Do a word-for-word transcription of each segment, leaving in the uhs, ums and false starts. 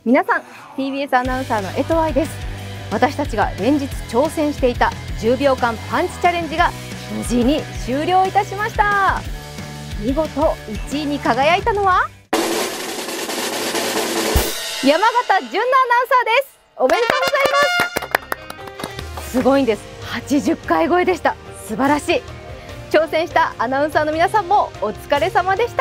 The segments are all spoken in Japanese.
皆さん ティービーエス アナウンサーの江藤愛です。私たちが連日挑戦していたじゅうびょうかんパンチチャレンジが無事に終了いたしました。見事いちいに輝いたのは山形純奈アナウンサーです。おめでとうございます。すごいんです。はちじゅっかい超えでした。素晴らしい。挑戦したアナウンサーの皆さんもお疲れ様でした。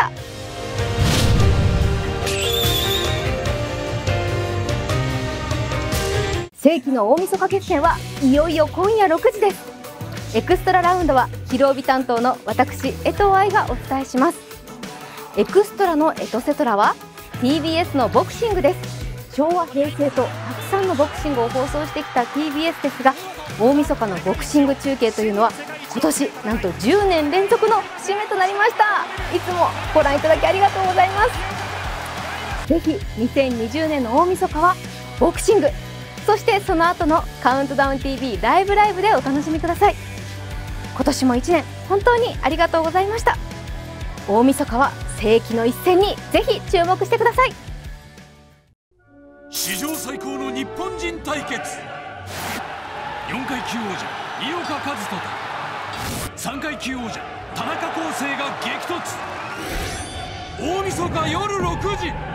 世紀の大晦日決戦はいよいよ今夜ろくじです。エクストララウンドは昼帯担当の私江藤愛がお伝えします。エクストラのエトセトラは ティービーエス のボクシングです。昭和平成とたくさんのボクシングを放送してきた ティービーエス ですが、大晦日のボクシング中継というのは今年なんとじゅうねん連続の節目となりました。いつもご覧いただきありがとうございます。ぜひにせんにじゅうねんの大晦日はボクシング、そしてその後のカウントダウン ティーブイ ライブライブでお楽しみください。今年もいちねん本当にありがとうございました。大晦日は世紀の一戦にぜひ注目してください。 史上最高の日本人対決、よんかい級王者井岡一翔とさんかい級王者田中恒成が激突。大晦日夜ろくじ。